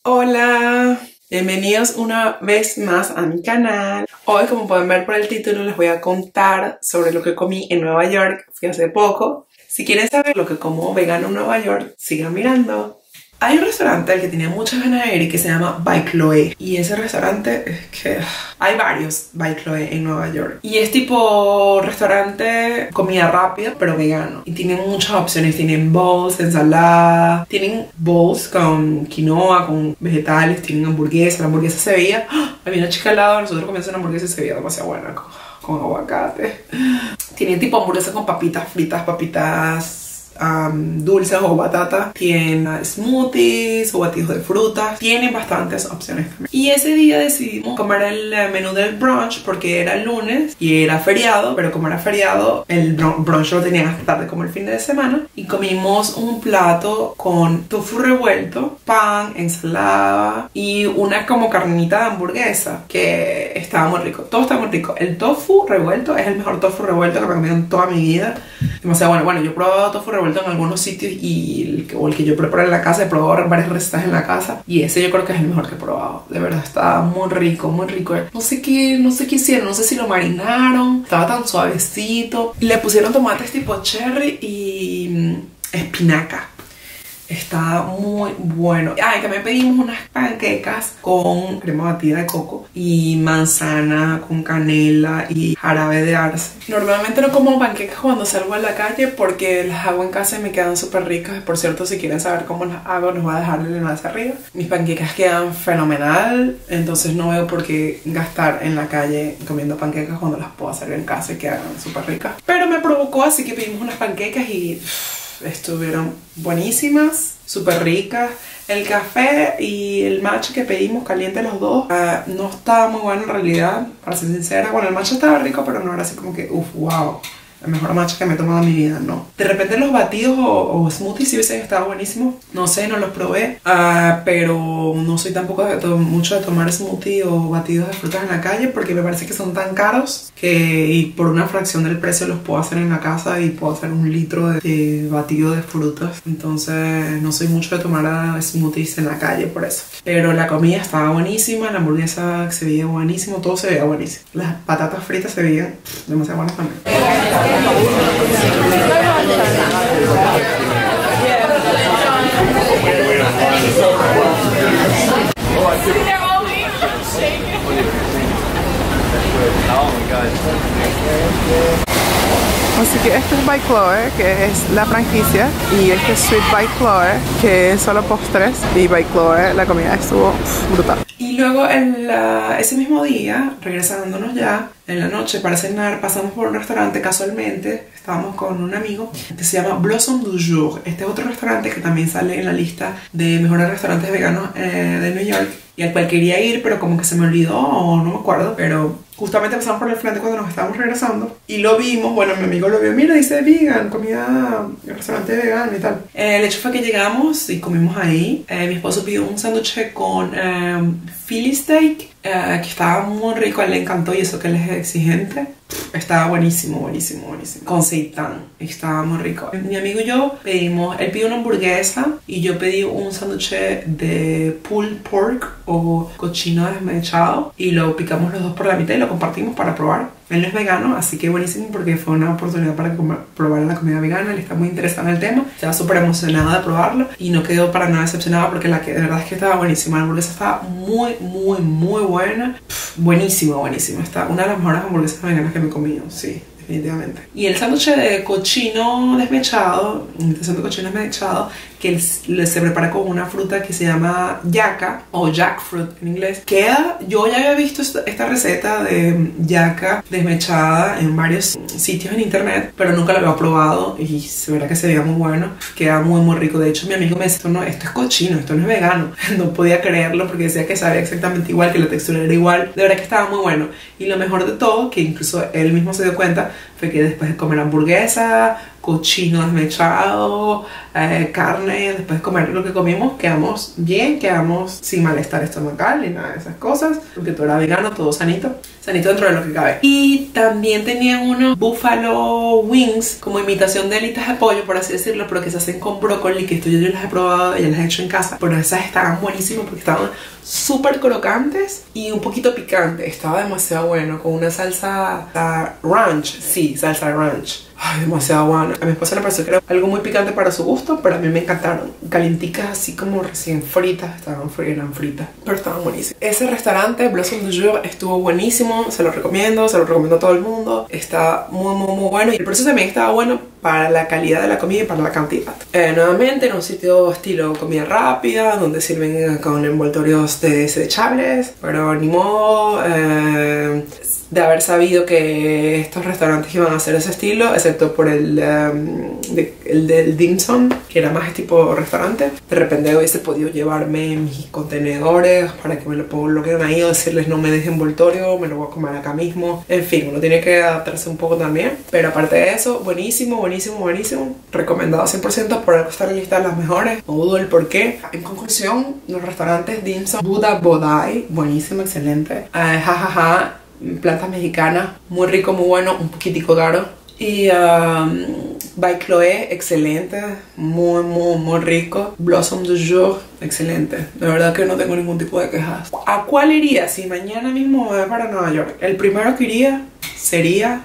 Hola, bienvenidos una vez más a mi canal. Hoy, como pueden ver por el título, les voy a contar sobre lo que comí en Nueva York. Fui hace poco. Si quieren saber lo que como vegano en Nueva York, sigan mirando. Hay un restaurante al que tenía muchas ganas de ir y que se llama By Chloe. Y ese restaurante es que... hay varios By Chloe en Nueva York. Y es tipo restaurante comida rápida, pero vegano. Y tienen muchas opciones. Tienen bowls, ensalada. Tienen bowls con quinoa, con vegetales. Tienen hamburguesa. La hamburguesa se veía... había una chica al lado. Nosotros comíamos una hamburguesa y se veía demasiado buena. Con aguacate. Tienen tipo hamburguesa con papitas fritas, papitas... dulces o batata, tienen smoothies o batidos de frutas, tienen bastantes opciones también. Y ese día decidimos comer el menú del brunch porque era el lunes y era feriado, pero como era feriado el brunch lo tenían hasta tarde como el fin de semana, y comimos un plato con tofu revuelto, pan, ensalada y una como carnita de hamburguesa que estaba muy rico. Todo estaba muy rico. El tofu revuelto es el mejor tofu revuelto que me he comido en toda mi vida. Demasiado bueno. Bueno, yo he probado tofu revuelto en algunos sitios y el que yo preparo en la casa, he probado varias recetas en la casa y ese yo creo que es el mejor que he probado. De verdad está muy rico, muy rico. No sé qué hicieron, no sé si lo marinaron, estaba tan suavecito. Le pusieron tomates tipo cherry y espinaca. Está muy bueno. Y también pedimos unas panquecas con crema batida de coco y manzana con canela y jarabe de arce. Normalmente no como panquecas cuando salgo a la calle porque las hago en casa y me quedan súper ricas. Por cierto, si quieren saber cómo las hago, les voy a dejar el enlace arriba. Mis panquecas quedan fenomenal, entonces no veo por qué gastar en la calle comiendo panquecas cuando las puedo hacer en casa y quedan súper ricas. Pero me provocó, así que pedimos unas panquecas y... estuvieron buenísimas, súper ricas. El café y el matcha que pedimos, caliente los dos, no estaba muy bueno en realidad, para ser sincera. Bueno, el matcha estaba rico, pero no era así como que, wow, el mejor matcha que me he tomado en mi vida, no. De repente los batidos o smoothies sí hubiesen estado buenísimos. No sé, no los probé, pero no soy tampoco mucho de tomar smoothie o batidos de frutas en la calle porque me parece que son tan caros y por una fracción del precio los puedo hacer en la casa y puedo hacer 1 litro de batido de frutas. Entonces no soy mucho de tomar smoothies en la calle por eso. Pero la comida estaba buenísima, la hamburguesa se veía buenísimo, todo se veía buenísimo. Las patatas fritas se veían demasiado buenas también. Así que este es By Chloe, que es la franquicia, y este es Sweet By Chloe, que es solo postres, y By Chloe la comida estuvo brutal. Y luego ese mismo día, regresándonos ya en la noche para cenar, pasamos por un restaurante casualmente. Estábamos con un amigo que se llama Blossom du Jour. Este es otro restaurante que también sale en la lista de mejores restaurantes veganos de New York y al cual quería ir, pero como que se me olvidó o no me acuerdo, pero justamente pasamos por el frente cuando nos estábamos regresando y lo vimos. Bueno, mi amigo lo vio, mira, dice vegan, comida, restaurante vegano y tal. El hecho fue que llegamos y comimos ahí. Mi esposo pidió un sándwich con Philly steak, que estaba muy rico, a él le encantó y eso que él es exigente. Estaba buenísimo, buenísimo, buenísimo. Con seitán, estaba muy rico. Mi amigo y yo pedimos, él pidió una hamburguesa y yo pedí un sándwich de pulled pork o cochino desmechado y lo picamos los dos por la mitad y lo compartimos para probar. Él no es vegano, así que buenísimo porque fue una oportunidad para probar la comida vegana. Él está muy interesado en el tema, estaba súper emocionado de probarlo y no quedó para nada decepcionado porque de verdad es que estaba buenísima. La hamburguesa estaba muy, muy, muy buena. Buenísima, buenísima. Está una de las mejores hamburguesas veganas que me he comido, sí, definitivamente. Y el sándwich de cochino desmechado, que se prepara con una fruta que se llama yaca o jackfruit en inglés. Yo ya había visto esta receta de yaca desmechada en varios sitios en internet, pero nunca la había probado y se verá que se veía muy bueno. Queda muy muy rico. De hecho, mi amigo me dice, no, esto es cochino, esto no es vegano. No podía creerlo porque decía que sabía exactamente igual, que la textura era igual. De verdad que estaba muy bueno. Y lo mejor de todo, que incluso él mismo se dio cuenta, fue que después de comer hamburguesa, cochino desmechado, carne. Después de comer lo que comimos, quedamos bien, quedamos sin malestar estomacal ni nada de esas cosas, porque todo era vegano, todo sanito dentro de lo que cabe. Y también tenían unos buffalo wings, como imitación de alitas de pollo, por así decirlo, pero que se hacen con brócoli, que esto yo las he probado y las he hecho en casa, pero esas estaban buenísimas porque estaban súper crocantes y un poquito picantes. Estaba demasiado bueno, con una salsa ranch. Sí, salsa ranch. Ay, demasiado bueno. A mi esposa le pareció que era algo muy picante para su gusto, pero a mí me encantaron. Calienticas, así como recién fritas. Eran fritas, pero estaban buenísimas. Ese restaurante, Blossom du Jour, estuvo buenísimo. Se lo recomiendo a todo el mundo. Está muy, muy, muy bueno. Y el precio también estaba bueno para la calidad de la comida y para la cantidad. Nuevamente en un sitio estilo comida rápida, donde sirven con envoltorios desechables, pero ni modo de haber sabido que estos restaurantes iban a hacer ese estilo, excepto por el del dim sum, que era más tipo restaurante. De repente hubiese podido llevarme mis contenedores para que me lo coloquen ahí, o decirles no me dejen envoltorio, me lo voy a comer acá mismo. En fin, uno tiene que adaptarse un poco también, pero aparte de eso, buenísimo, buenísimo, buenísimo, recomendado 100%, por algo estar en lista de las mejores, no dudo el por qué. En conclusión, los restaurantes dim sum, Buddha Bodai, buenísimo, excelente. Jajaja, plantas mexicanas, muy rico, muy bueno, un poquitico caro. Y by Chloé, excelente, muy, muy, muy rico. Blossom du Jour, excelente. De verdad que no tengo ningún tipo de quejas. ¿A cuál iría si mañana mismo voy para Nueva York? El primero que iría sería,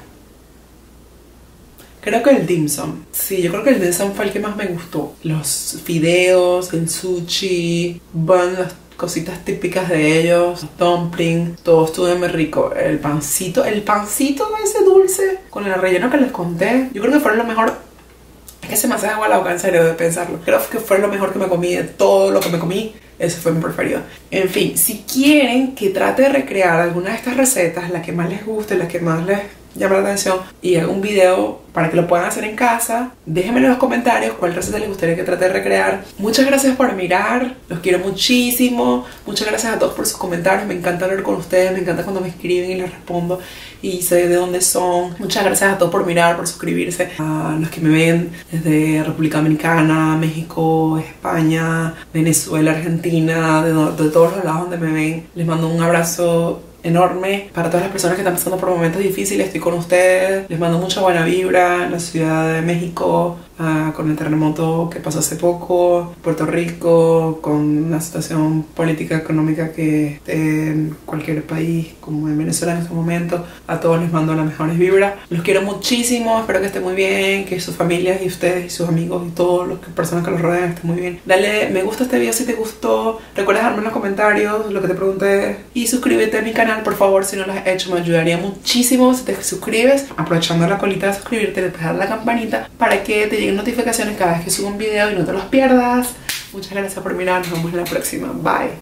creo que el dim sum. Sí, yo creo que el dim sum fue el que más me gustó. Los fideos, el sushi, las cositas típicas de ellos, dumpling, todo estuvo muy rico. El pancito ese dulce con el relleno que les conté, yo creo que fue lo mejor. Es que se me hace agua la boca, en serio, de pensarlo. Creo que fue lo mejor que me comí de todo lo que me comí. Ese fue mi preferido. En fin, si quieren que trate de recrear alguna de estas recetas, la que más les guste, la que más les llama la atención, y haga un video para que lo puedan hacer en casa, déjenme en los comentarios cuál receta les gustaría que trate de recrear. Muchas gracias por mirar, los quiero muchísimo. Muchas gracias a todos por sus comentarios, me encanta hablar con ustedes, me encanta cuando me escriben y les respondo y sé de dónde son. Muchas gracias a todos por mirar, por suscribirse, a los que me ven desde República Dominicana, México, España, Venezuela, Argentina, de todos los lados donde me ven. Les mando un abrazo enorme. Para todas las personas que están pasando por momentos difíciles, estoy con ustedes. Les mando mucha buena vibra en la Ciudad de México, con el terremoto que pasó hace poco, Puerto Rico, con una situación política, económica que esté en cualquier país, como en Venezuela en este momento. A todos les mando las mejores vibras. Los quiero muchísimo, espero que estén muy bien, que sus familias y ustedes y sus amigos y todas las personas que los rodean estén muy bien. Dale me gusta a este video si te gustó. Recuerda dejarme en los comentarios lo que te pregunté y suscríbete a mi canal, por favor, si no lo has hecho. Me ayudaría muchísimo si te suscribes, aprovechando la colita de suscribirte, le puedes dar la campanita para que te lleguen notificaciones cada vez que subo un video y no te los pierdas. Muchas gracias por mirar, nos vemos en la próxima, bye.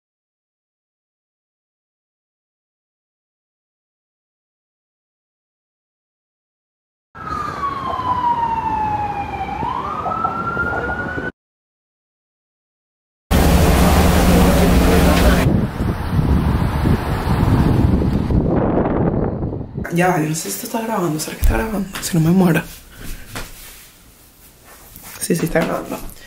Ya va, yo no sé si esto está grabando. ¿Será que está grabando? Si no me muero. Sí, está grabando.